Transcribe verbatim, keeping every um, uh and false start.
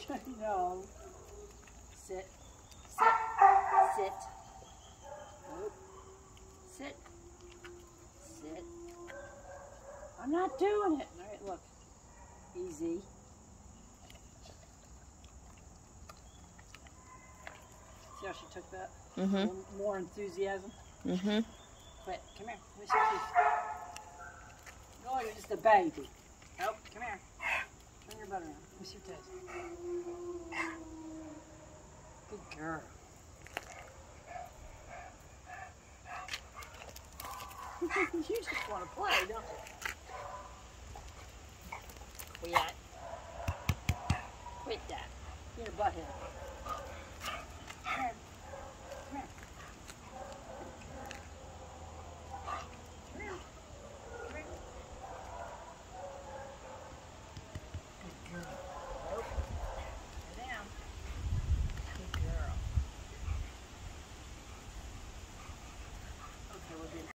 No. Sit. Sit. Sit. Nope. Sit. Sit. I'm not doing it. All right, look. Easy. See how she took that? Mm-hmm. More enthusiasm. Mm-hmm. Quit. Come here. Let me see your teeth. No, you're just a baby. Nope. Come here. Turn your butt around. Let me see your toes. Good girl. You just want to play, don't you? Quit. Quit that. Get your butt here.